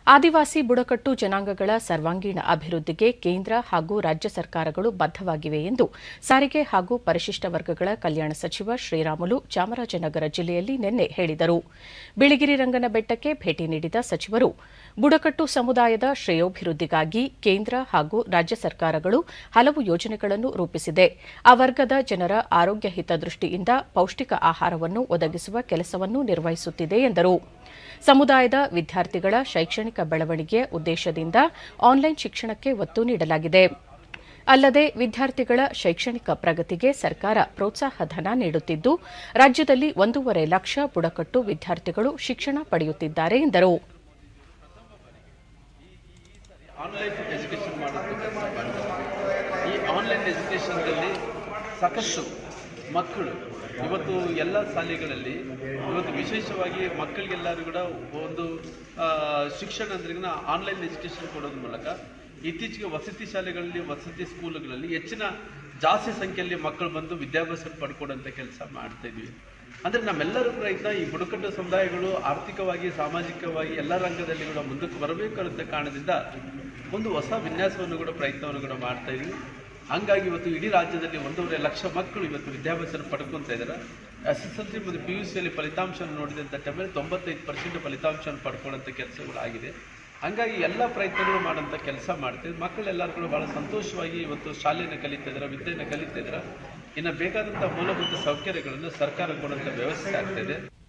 ಆದಿವಾಸಿ ಬುಡಕಟ್ಟು ಜನಾಂಗಗಳ ಸರ್ವಾಂಗೀಣ ಅಭಿವೃದ್ಧಿಗೆ ಕೇಂದ್ರ ಹಾಗೂ ರಾಜ್ಯ ಸರ್ಕಾರಗಳು ಬದ್ದವಾಗಿವೆ ಎಂದು ಸಾರಿಗೆ ಹಾಗೂ ಪರಿಶಿಷ್ಟ ವರ್ಗಗಳ ಕಲ್ಯಾಣ ಸಚಿವ ಶ್ರೀರಾಮುಲು ಚಾಮರಾಜನಗರ ಜಿಲ್ಲೆಯಲ್ಲಿ ನಿನ್ನೆ ಹೇಳಿದರು. ಬಿಳಿಗಿರಿ ರಂಗನ ಬೆಟ್ಟಕ್ಕೆ ಭೇಟಿ ನೀಡಿದ ಸಚಿವರು ಬುಡಕಟ್ಟು ಸಮುದಾಯದ ಶ್ರೇಯೋಭಿವೃದ್ಧಿಗಾಗಿ ಕೇಂದ್ರ ಹಾಗೂ ರಾಜ್ಯ ಸರ್ಕಾರಗಳು ಹಲವು ಯೋಜನೆಗಳನ್ನು ರೂಪಿಸಿದೆ. ಆ ವರ್ಗದ ಜನರ ಆರೋಗ್ಯ ಹಿತದೃಷ್ಟಿಯಿಂದ ಪೌಷ್ಟಿಕ ಆಹಾರವನ್ನು ಒದಗಿಸುವ ಕೆಲಸವನ್ನು ನಿರ್ವಹಿಸುತ್ತಿದೆ ಎಂದರು. ಸಮುದಾಯದ ವಿದ್ಯಾರ್ಥಿಗಳ ಶೈಕ್ಷಣಿಕ ಬೆಳವಣಿಗೆಯ ಉದ್ದೇಶದಿಂದ ಆನ್ಲೈನ್ ಶಿಕ್ಷಣಕ್ಕೆ ಒತ್ತು ನೀಡಲಾಗಿದೆ. ಅಲ್ಲದೆ ವಿದ್ಯಾರ್ಥಿಗಳ ಶೈಕ್ಷಣಿಕ ಪ್ರಗತಿಗೆ ಸರ್ಕಾರ ಪ್ರೋತ್ಸಾಹ ಧನ ನೀಡುತ್ತಿದ್ದು, ರಾಜ್ಯದಲ್ಲಿ 1.5 ಲಕ್ಷ ಬುಡಕಟ್ಟು ವಿದ್ಯಾರ್ಥಿಗಳು ಶಿಕ್ಷಣ ಪಡೆಯುತ್ತಿದ್ದಾರೆ ಎಂದರು. ಮಕ್ಕಳು ಇವತ್ತು ಎಲ್ಲ ಶಾಲೆಗಳಲ್ಲಿ ಇವತ್ತು ವಿಶೇಷವಾಗಿ ಮಕ್ಕಳಿಗೆಲ್ಲರೂ ಕೂಡ ಒಂದು ಶಿಕ್ಷಣ ಅಂದ್ರೆ ಆನ್ಲೈನ್ ಎಜುಕೇಷನ್ ಕೊಡೋದ್ರ ಮೂಲಕ ಇತ್ತೀಚೆಗೆ ವಸತಿ ಶಾಲೆಗಳಲ್ಲಿ ವಸತಿ ಸ್ಕೂಲ್ಗಳಲ್ಲಿ ಜಾಸ್ತಿ ಸಂಖ್ಯೆಯಲ್ಲಿ ಮಕ್ಕಳು ಬಂದು ವಿದ್ಯಾಭ್ಯಾಸ ಪಡ್ಕೊಡುವಂಥ ಕೆಲಸ ಮಾಡ್ತಾ ಇದ್ವಿ. ಅಂದರೆ ನಮ್ಮೆಲ್ಲರ ಪ್ರಯತ್ನ ಈ ಬುಡಕಟ್ಟು ಸಮುದಾಯಗಳು ಆರ್ಥಿಕವಾಗಿ ಸಾಮಾಜಿಕವಾಗಿ ಎಲ್ಲ ರಂಗದಲ್ಲಿ ಕೂಡ ಮುಂದಕ್ಕೆ ಬರಬೇಕು ಅನ್ನೋ ಕಾರಣದಿಂದ ಒಂದು ಹೊಸ ವಿನ್ಯಾಸವನ್ನು ಕೂಡ ಪ್ರಯತ್ನವನ್ನು ಕೂಡ ಮಾಡ್ತಾ ಇದ್ವಿ. ಹಂಗಾಗಿ ಇವತ್ತು ಇಡೀ ರಾಜ್ಯದಲ್ಲಿ 1.5 ಲಕ್ಷ ಮಕ್ಕಳು ಇವತ್ತು ವಿದ್ಯಾಭ್ಯಾಸ ಪಡ್ಕೊತಾ ಇದ್ದಾರೆ. SSLC ಮತ್ತು PUCಯಲ್ಲಿ ಫಲಿತಾಂಶವನ್ನು ನೋಡಿದಂಥ ಟೈಮಲ್ಲಿ 95% ಫಲಿತಾಂಶವನ್ನು ಪಡ್ಕೊಳ್ಳೋಂಥ ಕೆಲಸಗಳಾಗಿದೆ. ಹಂಗಾಗಿ ಎಲ್ಲ ಪ್ರಯತ್ನಗಳು ಮಾಡೋಂಥ ಕೆಲಸ ಮಾಡ್ತಿದ್ರು. ಮಕ್ಕಳೆಲ್ಲರೂ ಕೂಡ ಭಾಳ ಸಂತೋಷವಾಗಿ ಇವತ್ತು ಶಾಲೆಯನ್ನು ಕಲಿತಾ ಇದ್ದಾರೆ, ವಿದ್ಯೆಯನ್ನು ಕಲಿತಾ ಇದ್ದಾರೆ. ಇನ್ನು ಬೇಕಾದಂಥ ಮೂಲಭೂತ ಸೌಕರ್ಯಗಳನ್ನು ಸರ್ಕಾರ ಕೊಡುವಂಥ ವ್ಯವಸ್ಥೆ ಆಗ್ತಾಯಿದೆ.